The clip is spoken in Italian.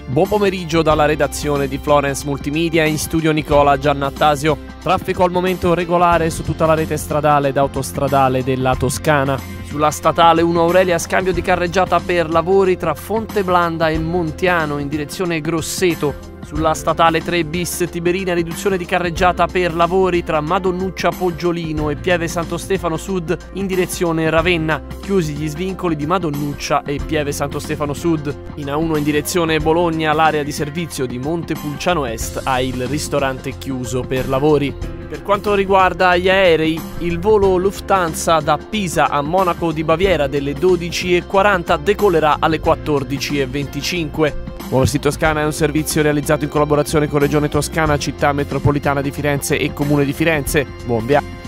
Buon pomeriggio dalla redazione di Florence Multimedia, in studio Nicola Giannattasio. Traffico al momento regolare su tutta la rete stradale ed autostradale della Toscana. Sulla statale 1 Aurelia, scambio di carreggiata per lavori tra Fonteblanda e Montiano in direzione Grosseto. Sulla statale 3 bis Tiberina, riduzione di carreggiata per lavori tra Madonnuccia Poggiolino e Pieve Santo Stefano Sud in direzione Ravenna. Chiusi gli svincoli di Madonnuccia e Pieve Santo Stefano Sud. In A1 in direzione Bologna, l'area di servizio di Montepulciano Est ha il ristorante chiuso per lavori. Per quanto riguarda gli aerei, il volo Lufthansa da Pisa a Monaco di Baviera delle 12:40 decollerà alle 14:25. Muoversi Toscana è un servizio realizzato in collaborazione con Regione Toscana, Città Metropolitana di Firenze e Comune di Firenze. Buon viaggio!